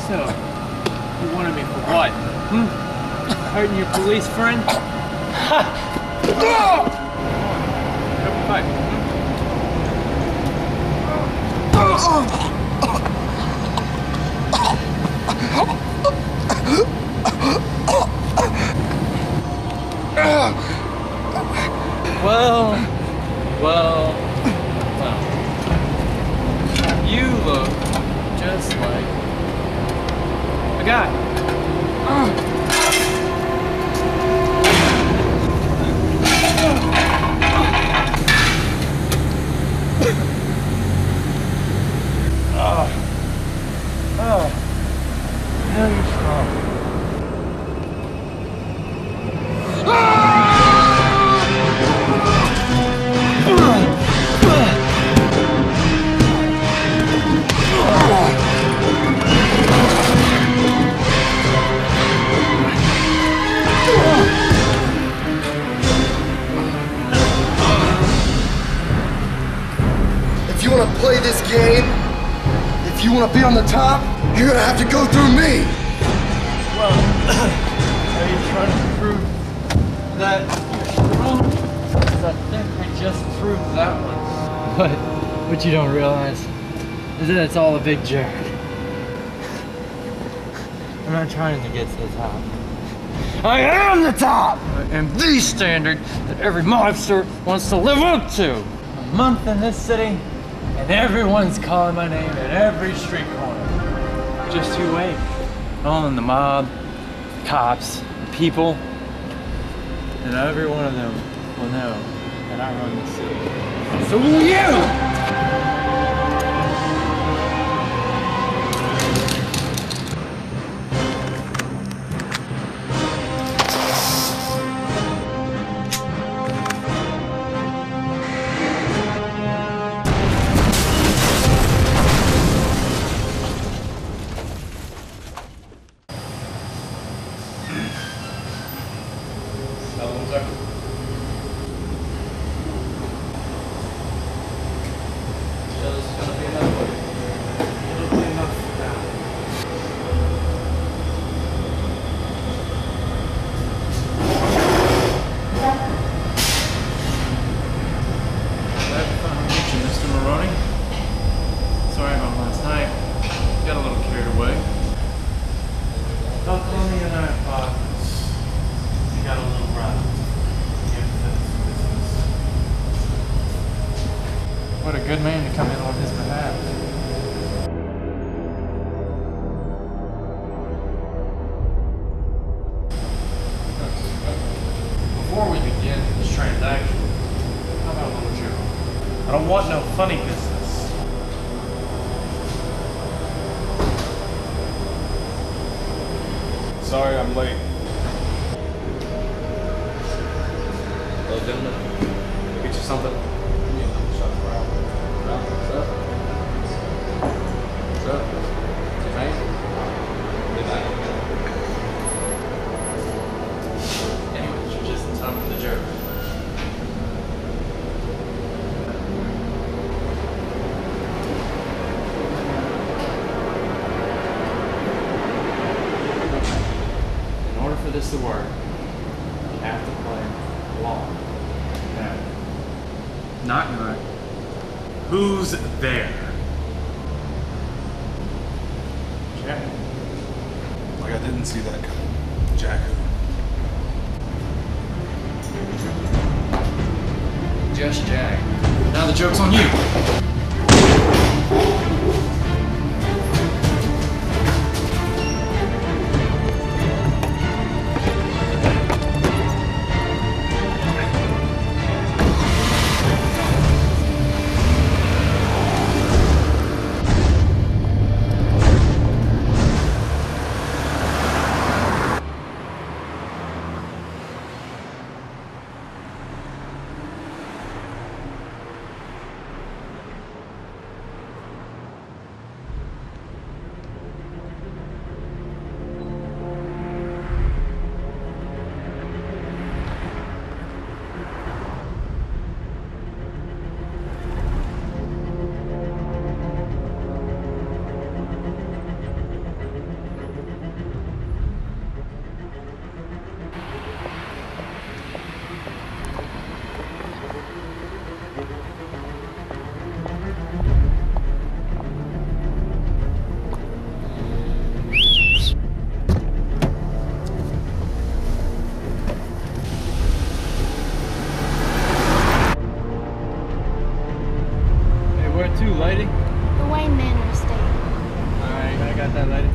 So, you wanted me for what? Hurting your police friend? Open pipe. Well. You look just like a guy. Now you're strong. If you want to play this game, if you want to be on the top, you're gonna have to go through me. Well, are you trying to prove that you're strong? Because I think we just proved that one. But what you don't realize is that it's all a big joke. I'm not trying to get to the top. I am the top! I am the standard that every mobster wants to live up to. A month in this city, and everyone's calling my name at every street corner. Just you wait. All in the mob, cops, people, and every one of them will know that I run the city. So will you! What a good man to come in on his behalf. Before we begin this transaction, how about a little joke? I don't want no funny business. Sorry I'm late. Hello, gentlemen. Get you something? What's up? What's up? Your face? Good night. Anyways, you're just in time for the joke. In order for this to work, you have to play along. Now, Not good. Who's there? Jack. Like I didn't see that coming. Jack who? just Jack. Now the joke's on you. got that, lady?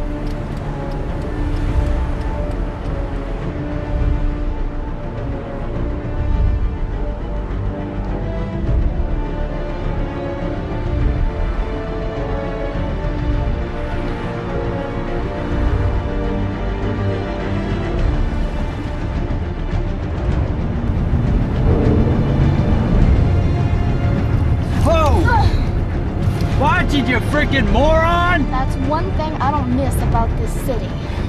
Watch it, you freaking moron! That's one thing I don't miss about this city.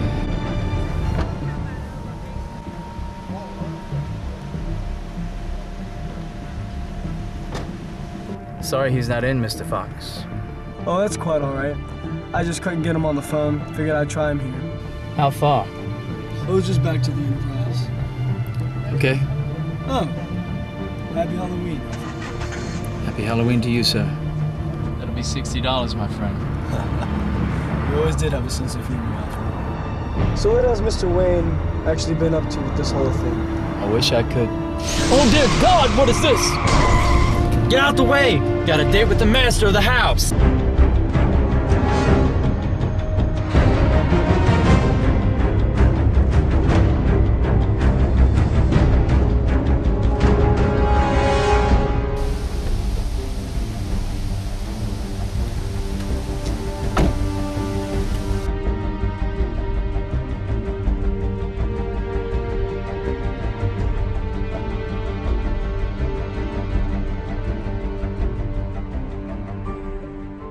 Sorry he's not in, Mr. Fox. Oh, that's quite all right. I just couldn't get him on the phone. Figured I'd try him here. How far? I was just back to the Enterprise. Okay. Oh, happy Halloween. Happy Halloween to you, sir. That'll be $60, my friend. You always did have a sense of humor, Alfred. So what has Mr. Wayne actually been up to with this whole thing? I wish I could. Oh dear God, what is this? Get out the way! Got a date with the master of the house!